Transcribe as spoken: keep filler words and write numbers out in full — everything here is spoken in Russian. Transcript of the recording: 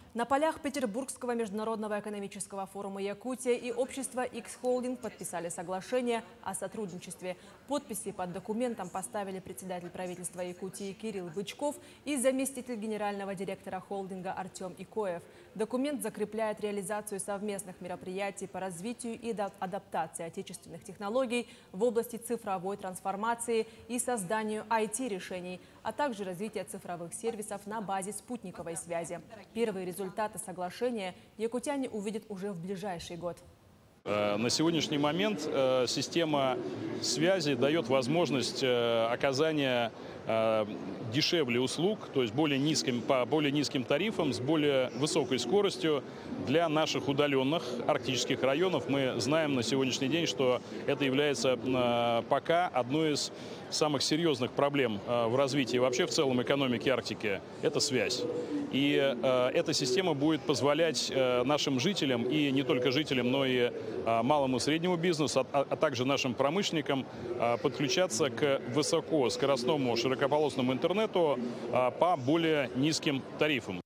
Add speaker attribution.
Speaker 1: На полях Петербургского международного экономического форума Якутия и общество X-Holding подписали соглашение о сотрудничестве. Подписи под документом поставили председатель правительства Якутии Кирилл Бычков и заместитель генерального директора холдинга Артем Икоев. Документ закрепляет реализацию совместных мероприятий по развитию и адаптации отечественных технологий в области цифровой трансформации и созданию ай ти-решений, а также развитие цифровых сервисов на базе спутниковой связи. Первые результаты соглашения якутяне увидят уже в ближайший год.
Speaker 2: На сегодняшний момент система связи дает возможность оказания дешевле услуг, то есть более низким, по более низким тарифам, с более высокой скоростью для наших удаленных арктических районов. Мы знаем на сегодняшний день, что это является пока одной из самых серьезных проблем в развитии вообще в целом экономики Арктики – это связь. И эта система будет позволять нашим жителям, и не только жителям, но и малому и среднему бизнесу, а также нашим промышленникам подключаться к высокоскоростному широкополосному интернету по более низким тарифам.